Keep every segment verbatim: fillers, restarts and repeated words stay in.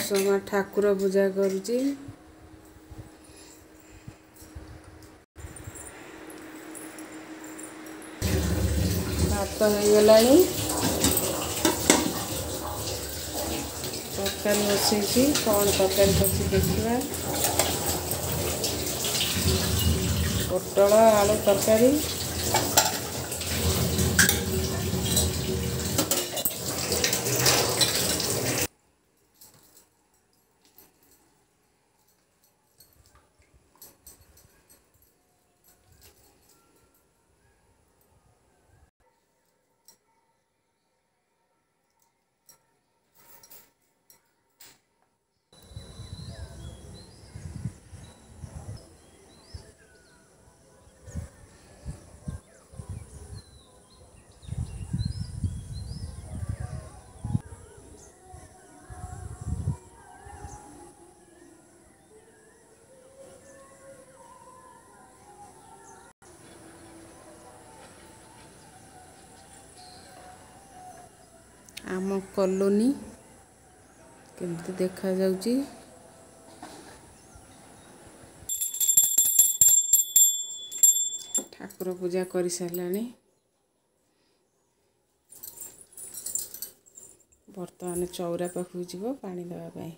कुसुमा ठाकुर पूजा करुची। भात हो गलानी तरकारी बसैची कौन तरकारी करछि देखिबा। पोटल आलू तरकारी आम कॉलोनी केमती देखा जाउची। ठाकुर पूजा करि सारलानी बर्तमान चौरा पाखु जीवो पानी देवा पाई।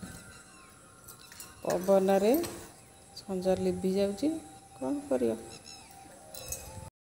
पवन रे संजा लिभि जाउची कौन करियो।